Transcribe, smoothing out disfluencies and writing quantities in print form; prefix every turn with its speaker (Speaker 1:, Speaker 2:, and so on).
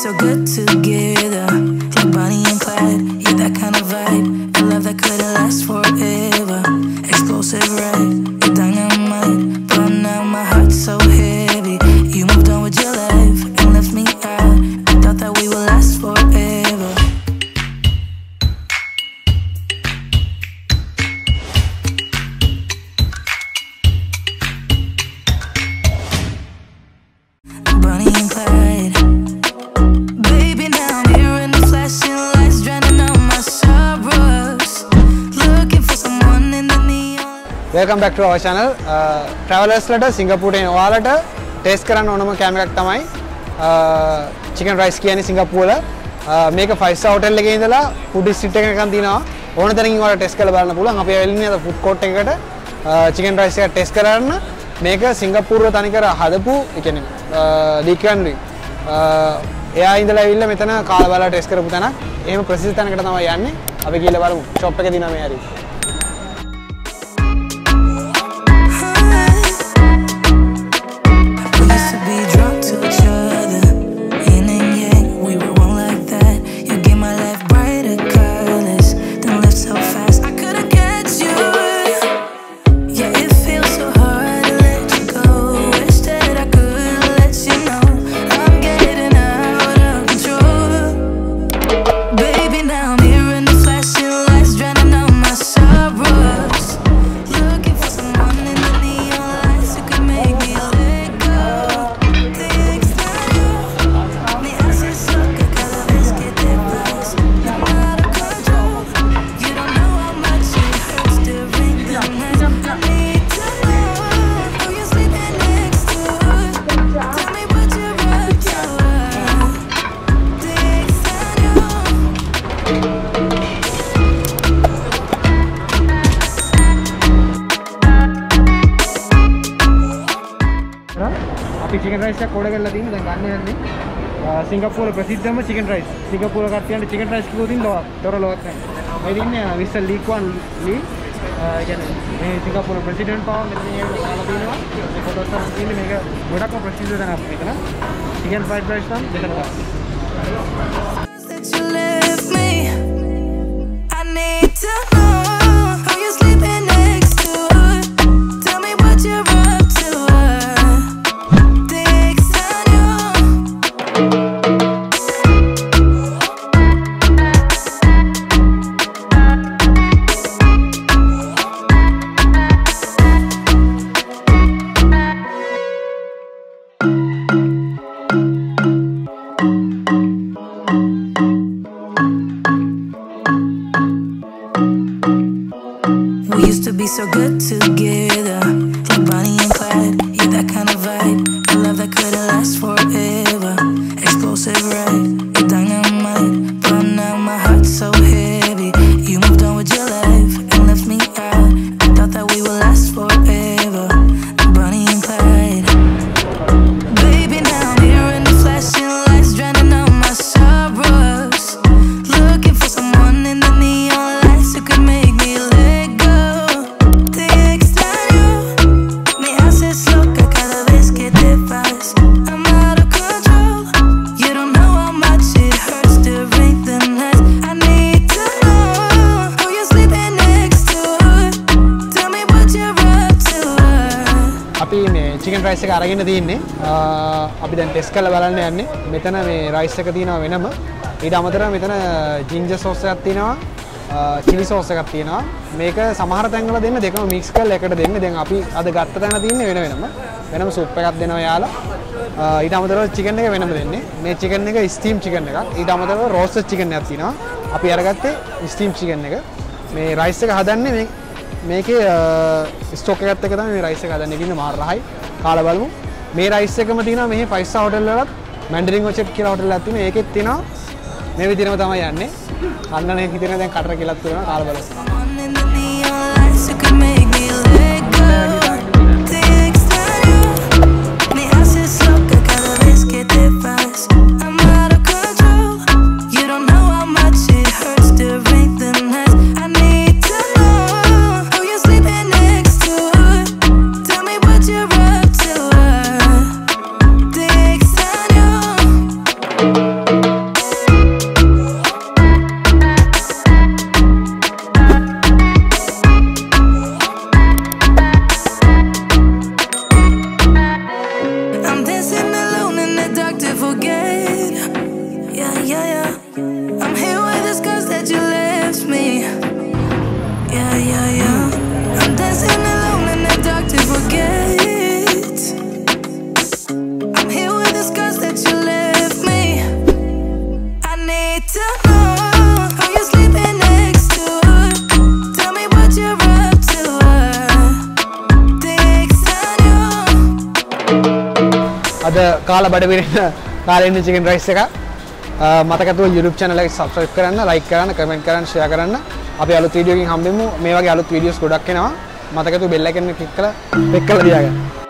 Speaker 1: so good together, like Bonnie and Clyde. Yeah, that kind of vibe, a love that couldn't last forever. Explosive, right? You're dynamite, but now my heart's so heavy. You moved on with your life and left me out. I thought that we would last forever. Bonnie and Clyde. Baby, now I'm here in the flashing lights, drowning out my sorrows, looking for someone in the neon.
Speaker 2: Welcome back to our channel. Travelers lata Singapore en walata taste karanna onama camp එකක් තමයි chicken rice කියන්නේ Singapore වල. මේක 5 star hotel එකේ ඉඳලා food district එකක නිකන් තියෙනවා. ඕන තැනකින් ඔයාලා taste කරලා බලන්න පුළුවන්. අපි ඇවිල්ලා ඉන්නේ food court එකකට chicken rice එක taste කරන්න. මේක සිංගප්පූරුව තනිකර හදපු ඒ කියන්නේ ඩිකන්රි එයා ඉඳලා ඇවිල්ලා මෙතන කාලා බලලා ටෙස්ට් කරපු තැනක්. එහෙම ප්‍රසිද්ධ තැනකට තමයි යන්නේ. අපි ගිහලා බලමු. ෂොප් එකේ දිනවා මේ හරි. chicken rice එක කොඩ කරලා තියෙන දැන් ගන්න යන්නේ සිංගප්පූරුවේ ප්‍රසිද්ධම chicken rice. සිංගප්පූරුව කට්ටියන්ට chicken rice කිව්වොත් තොරලවත් නැහැ. මේ ඉන්නේ මිස්ටර් ලී ක්වන් ලී කියන්නේ මේ සිංගප්පූරුවේ ප්‍රෙසිඩන්ට් පාව මෙතන ඒකට දාලා තියෙනවා. මේ පොතක් තමයි තියෙන්නේ මේක ගොඩක්ම ප්‍රසිද්ධ තැනක් මෙතන. chicken fried rice නම් මෙතන තමයි. We used to be so good together, like Bonnie and Clyde. Yeah, that kind of vibe, a love that couldn't last forever. Explosive, right? You're dynamite, but now my heart's so heavy. You moved on with your life and left me out. I thought that we would last forever, Bonnie and Clyde. Baby, now I'm here in the flashing lights, drowning out my sorrows, looking for someone in the neon lights who could make me let go. chicken rice එක අරගෙන තියෙන්නේ අපි දැන් test කරලා බලන්න යන්නේ. මෙතන මේ rice එක තියෙනවා වෙනම. ඊට අමතරව මෙතන ginger sauce එකක් තියෙනවා, chili sauce එකක් තියෙනවා. මේක සමහර තැන්වල දෙන්න දෙකම mix කරලා එකට දෙන්නේ. දැන් අපි අද ගත්ත තැන තියෙන්නේ වෙනම soup එකක් දෙනවා යාලා. ඊට අමතරව chicken එක වෙනම දෙන්නේ. මේ chicken එක steam chicken එකක්. ඊට අමතරව roasted chicken එකක් තියෙනවා. අපි අරගත්තේ steam chicken එක. මේ rice එක හදන්නේ මේකේ ස්ටොක් එකත් එක්ක තමයි මේ rice එක හදන්නේ. ඉතින් මාර රහයි. කාලා බලමු. මේ rice එකම තියෙනවා මෙහි 5 star hotel වලත් Mandarin Orchard කියලා hotel එකක් තියෙනවා. ඒකෙත් තියෙනවා මේ විදිහටම තමයි යන්නේ. කන්නනේ හිතෙන දැන් කටර කියලාත් තියෙනවා. කාලා බලමු. අද කාලා බඩ පිරෙන කාලෙන්න chicken rice එක. මතකතුව YouTube channel එක subscribe කරන්න, like කරන්න, comment කරන්න, share කරන්න. අපි අලුත් වීඩියෝ එකකින් හම්බෙමු. මේ වගේ අලුත් වීඩියෝස් ගොඩක් එනවා. මතකතුව bell icon එක click කරලා click කරලා තියාගන්න.